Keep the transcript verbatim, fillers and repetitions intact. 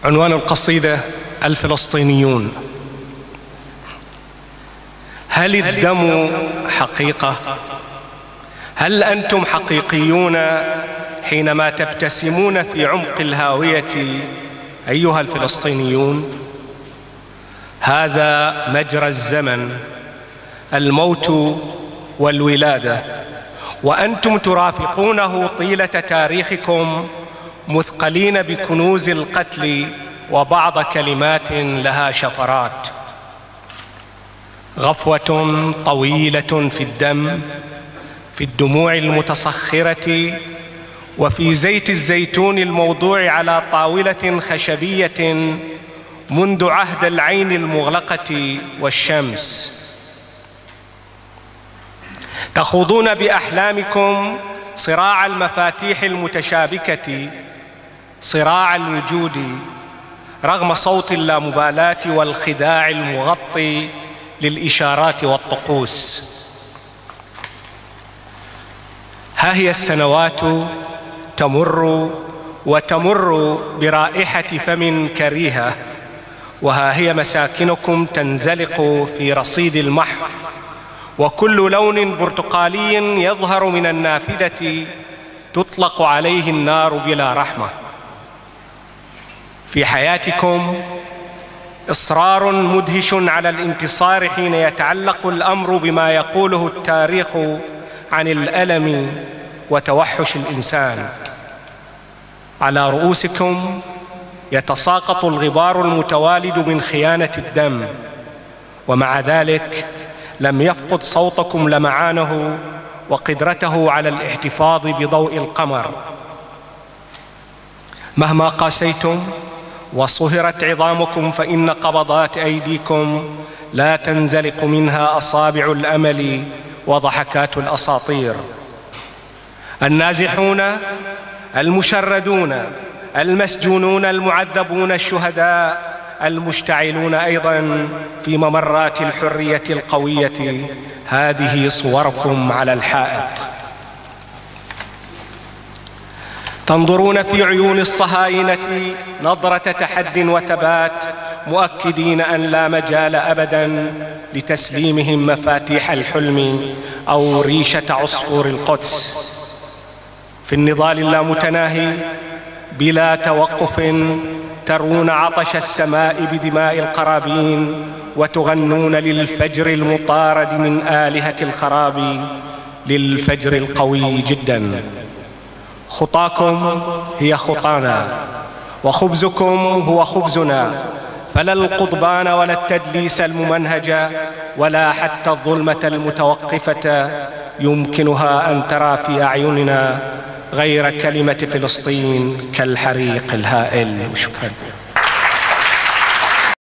عنوان القصيدة: الفلسطينيون. هل الدم حقيقة؟ هل أنتم حقيقيون حينما تبتسمون في عمق الهاوية أيها الفلسطينيون؟ هذا مجرى الزمن، الموت والولادة، وأنتم ترافقونه طيلة تاريخكم مثقلين بكنوز القتل وبعض كلمات لها شفرات. غفوة طويلة في الدم، في الدموع المتصخرة، وفي زيت الزيتون الموضوع على طاولة خشبية منذ عهد العين المغلقة والشمس. تخوضون بأحلامكم صراع المفاتيح المتشابكة، صراع الوجود، رغم صوت اللامبالاة والخداع المغطي للإشارات والطقوس. ها هي السنوات تمر وتمر برائحة فم كريهة، وها هي مساكنكم تنزلق في رصيد المحو، وكل لون برتقالي يظهر من النافذة تطلق عليه النار بلا رحمة. في حياتكم إصرار مدهش على الانتصار حين يتعلق الأمر بما يقوله التاريخ عن الألم وتوحش الإنسان. على رؤوسكم يتساقط الغبار المتوالد من خيانة الدم، ومع ذلك لم يفقد صوتكم لمعانه وقدرته على الاحتفاظ بضوء القمر. مهما قاسيتم وصهرت عظامكم فإن قبضات أيديكم لا تنزلق منها أصابع الأمل وضحكات الأساطير. النازحون، المشردون، المسجونون، المعذبون، الشهداء، المشتعلون أيضاً في ممرات الحرية القوية، هذه صوركم على الحائط. تنظرون في عيون الصهاينة نظرة تحد وثبات، مؤكدين أن لا مجال أبداً لتسليمهم مفاتيح الحلم أو ريشة عصفور القدس. في النضال اللامتناهي بلا توقف ترون عطش السماء بدماء القرابين، وتغنون للفجر المطارد من آلهة الخراب، للفجر القوي جداً. خطاكم هي خطانا، وخبزكم هو خبزنا، فلا القضبان ولا التدليس الممنهج ولا حتى الظلمة المتوقفة يمكنها أن ترى في أعيننا غير كلمة فلسطين كالحريق الهائل. شكرا.